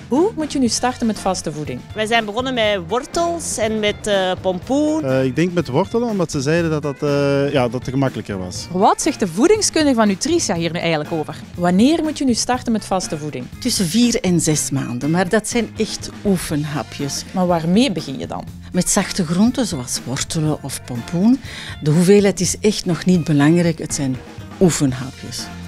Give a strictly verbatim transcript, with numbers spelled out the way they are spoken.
Hoe moet je nu starten met vaste voeding? Wij zijn begonnen met wortels en met uh, pompoen. Uh, ik denk met wortelen, omdat ze zeiden dat dat, uh, ja, dat het gemakkelijker was. Wat zegt de voedingskundige van Nutricia hier nu eigenlijk over? Wanneer moet je nu starten met vaste voeding? Tussen vier en zes maanden, maar dat zijn echt oefenhapjes. Maar waarmee begin je dan? Met zachte groenten zoals wortelen of pompoen. De hoeveelheid is echt nog niet belangrijk, het zijn oefenhapjes.